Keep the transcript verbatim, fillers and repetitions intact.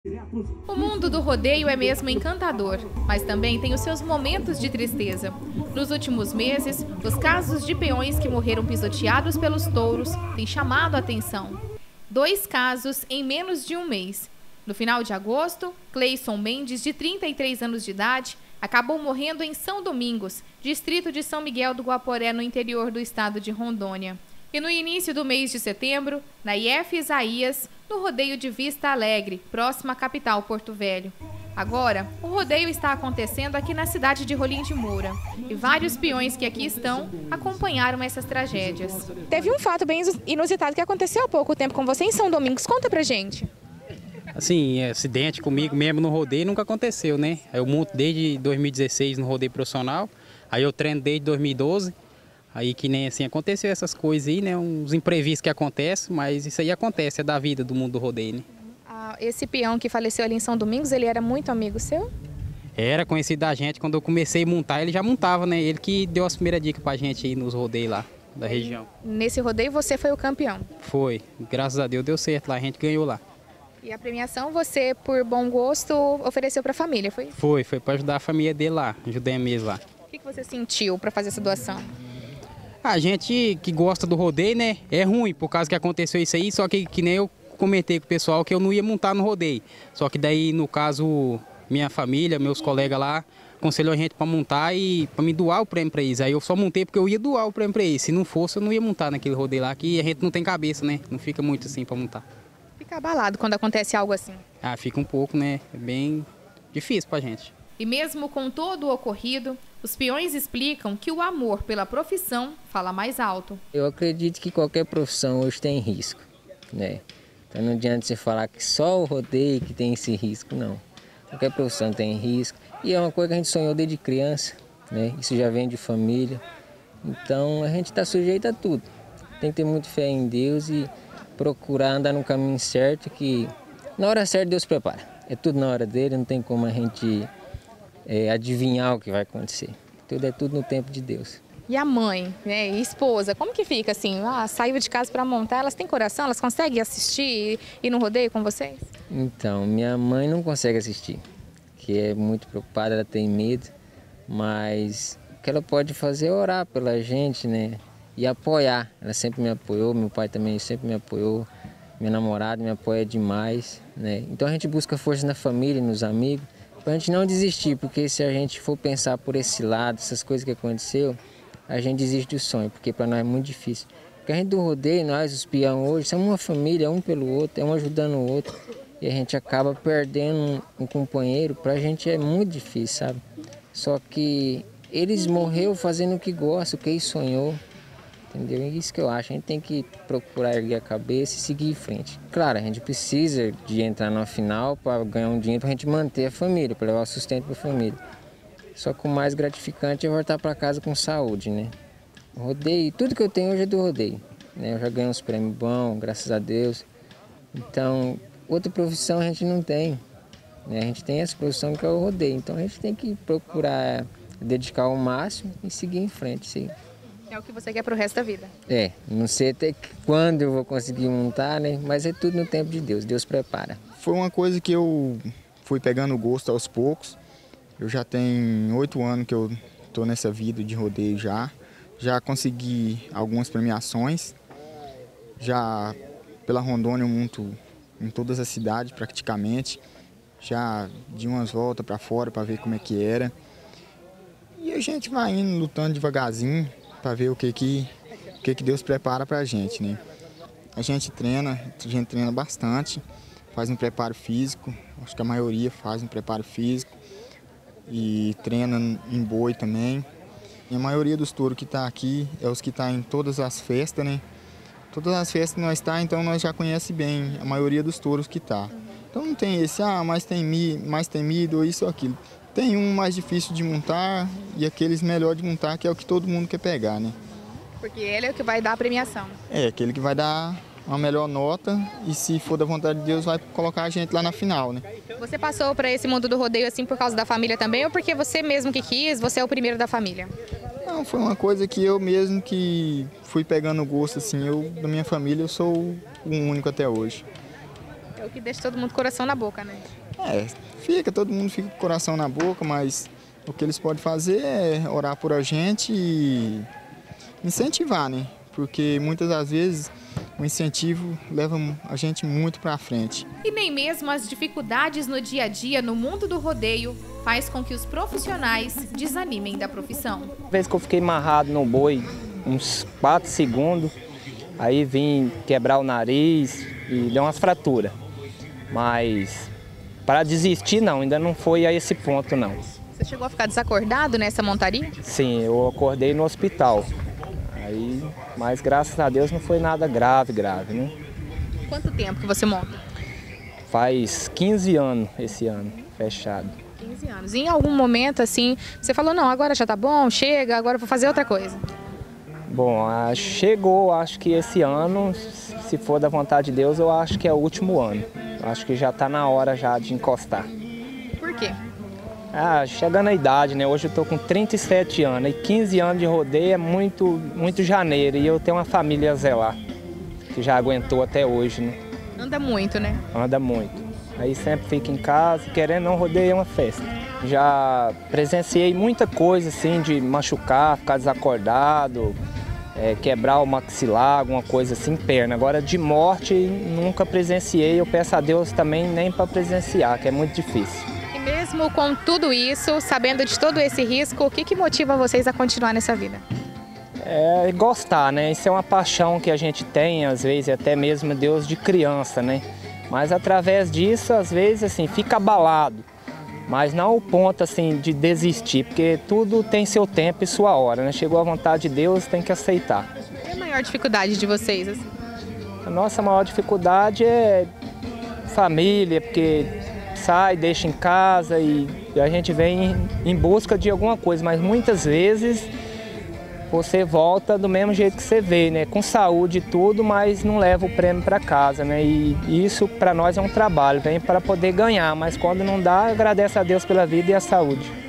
O mundo do rodeio é mesmo encantador, mas também tem os seus momentos de tristeza. Nos últimos meses, os casos de peões que morreram pisoteados pelos touros têm chamado a atenção. Dois casos em menos de um mês. No final de agosto, Cleison Mendes, de trinta e três anos de idade, acabou morrendo em São Domingos, distrito de São Miguel do Guaporé, no interior do estado de Rondônia. E no início do mês de setembro, na I F Isaías, no rodeio de Vista Alegre, próxima à capital Porto Velho. Agora, o rodeio está acontecendo aqui na cidade de Rolim de Moura. E vários peões que aqui estão acompanharam essas tragédias. Teve um fato bem inusitado que aconteceu há pouco tempo com você em São Domingos. Conta pra gente. Assim, acidente comigo mesmo no rodeio nunca aconteceu, né? Eu monto desde dois mil e dezesseis no rodeio profissional, aí eu treino desde dois mil e doze. Aí que nem assim, aconteceu essas coisas aí, né? Uns imprevistos que acontecem, mas isso aí acontece, é da vida do mundo do rodeio, né? Ah, esse peão que faleceu ali em São Domingos, ele era muito amigo seu? Era conhecido da gente, quando eu comecei a montar, ele já montava, né? Ele que deu as primeiras dicas pra gente aí nos rodeios lá, da região. Nesse rodeio você foi o campeão? Foi, graças a Deus deu certo lá, a gente ganhou lá. E a premiação você, por bom gosto, ofereceu pra família, foi? Foi, foi pra ajudar a família dele lá, ajudei a mesmo lá. O que você sentiu pra fazer essa doação? A gente que gosta do rodeio, né, é ruim por causa que aconteceu isso aí, só que, que nem eu comentei com o pessoal que eu não ia montar no rodeio. Só que daí, no caso, minha família, meus colegas lá, aconselhou a gente para montar e para me doar o prêmio para eles. Aí eu só montei porque eu ia doar o prêmio para eles. Se não fosse, eu não ia montar naquele rodeio lá, que a gente não tem cabeça, né, não fica muito assim para montar. Fica abalado quando acontece algo assim? Ah, fica um pouco, né, é bem difícil pra gente. E mesmo com todo o ocorrido, os peões explicam que o amor pela profissão fala mais alto. Eu acredito que qualquer profissão hoje tem risco, né? Então não adianta você falar que só o rodeio que tem esse risco, não. Qualquer profissão tem risco e é uma coisa que a gente sonhou desde criança, né? Isso já vem de família, então a gente está sujeito a tudo. Tem que ter muita fé em Deus e procurar andar no caminho certo, que na hora certa Deus prepara. É tudo na hora dele, não tem como a gente... É, adivinhar o que vai acontecer. Tudo é tudo no tempo de Deus. E a mãe, né, e esposa, como que fica assim? Ah, saiu de casa para montar, elas têm coração, elas conseguem assistir e ir no rodeio com vocês? Então, minha mãe não consegue assistir, que é muito preocupada, ela tem medo, mas o que ela pode fazer é orar pela gente, né, e apoiar. Ela sempre me apoiou, meu pai também sempre me apoiou, minha namorada me apoia demais, né. Então a gente busca força na família, nos amigos, para a gente não desistir, porque se a gente for pensar por esse lado, essas coisas que aconteceu, a gente desiste do sonho, porque para nós é muito difícil. Porque a gente do rodeio, nós, os peões hoje, somos uma família, um pelo outro, é um ajudando o outro, e a gente acaba perdendo um, um companheiro, para a gente é muito difícil, sabe? Só que eles morreram fazendo o que gostam, o que eles sonhou, entendeu? É isso que eu acho, a gente tem que procurar erguer a cabeça e seguir em frente. Claro, a gente precisa de entrar na final para ganhar um dinheiro para a gente manter a família, para levar o sustento para a família. Só que o mais gratificante é voltar para casa com saúde, né? Rodeio, tudo que eu tenho hoje é do rodeio, né? Eu já ganhei uns prêmios bons, graças a Deus. Então, outra profissão a gente não tem, né? A gente tem essa profissão que é o rodeio, então a gente tem que procurar dedicar o máximo e seguir em frente, sim. É o que você quer pro resto da vida. É, não sei até quando eu vou conseguir montar, né? Mas é tudo no tempo de Deus, Deus prepara. Foi uma coisa que eu fui pegando gosto aos poucos. Eu já tenho oito anos que eu tô nessa vida de rodeio já. Já consegui algumas premiações. Já pela Rondônia eu monto em todas as cidades praticamente. Já de umas voltas para fora para ver como é que era. E a gente vai indo, lutando devagarzinho, para ver o que que, o que que Deus prepara para a gente, né? A gente treina, a gente treina bastante, faz um preparo físico, acho que a maioria faz um preparo físico e treina em boi também. E a maioria dos touros que está aqui é os que estão tá em todas as festas, né? Todas as festas que nós está, então nós já conhecemos bem a maioria dos touros que está. Então não tem esse, ah, mais temido, mais temido, ou isso ou aquilo. Tem um mais difícil de montar e aqueles melhor de montar, que é o que todo mundo quer pegar, né? Porque ele é o que vai dar a premiação. É, aquele que vai dar uma melhor nota e, se for da vontade de Deus, vai colocar a gente lá na final, né? Você passou para esse mundo do rodeio assim por causa da família também ou porque você mesmo que quis, você é o primeiro da família? Não, foi uma coisa que eu mesmo que fui pegando gosto, assim, eu, da minha família, eu sou o único até hoje. É o que deixa todo mundo com o coração na boca, né? É, fica, todo mundo fica com o coração na boca, mas o que eles podem fazer é orar por a gente e incentivar, né? Porque muitas das vezes o incentivo leva a gente muito para frente. E nem mesmo as dificuldades no dia a dia no mundo do rodeio faz com que os profissionais desanimem da profissão. Uma vez que eu fiquei amarrado no boi uns quatro segundos, aí vim quebrar o nariz e deu umas fraturas. Mas para desistir não, ainda não foi a esse ponto não. Você chegou a ficar desacordado nessa montaria? Sim, eu acordei no hospital. Aí, mas graças a Deus não foi nada grave, grave, né? Quanto tempo que você monta? Faz quinze anos esse ano, fechado. quinze anos. E em algum momento, assim, você falou, não, agora já tá bom, chega, agora eu vou fazer outra coisa. Bom, chegou, acho que esse ano, se for da vontade de Deus, eu acho que é o último ano. Acho que já tá na hora já de encostar. Por quê? Ah, chegando a idade, né? Hoje eu tô com trinta e sete anos e quinze anos de rodeio é muito, muito janeiro. E eu tenho uma família a zelar, que já aguentou até hoje, né? Anda muito, né? Anda muito. Aí sempre fica em casa, querendo não, rodeio é uma festa. Já presenciei muita coisa assim de machucar, ficar desacordado, é, quebrar o maxilar, alguma coisa assim, perna. Agora de morte nunca presenciei, eu peço a Deus também nem para presenciar, que é muito difícil. Mesmo com tudo isso, sabendo de todo esse risco, o que, que motiva vocês a continuar nessa vida? É gostar, né? Isso é uma paixão que a gente tem, às vezes, até mesmo Deus de criança, né? Mas através disso, às vezes, assim, fica abalado. Mas não o ponto, assim, de desistir, porque tudo tem seu tempo e sua hora, né? Chegou a vontade de Deus, tem que aceitar. Qual é a maior dificuldade de vocês, assim? A nossa maior dificuldade é família, porque sai, deixa em casa e a gente vem em busca de alguma coisa, mas muitas vezes você volta do mesmo jeito que você veio, né? Com saúde e tudo, mas não leva o prêmio para casa, né? E isso para nós é um trabalho, vem para poder ganhar, mas quando não dá, agradece a Deus pela vida e a saúde.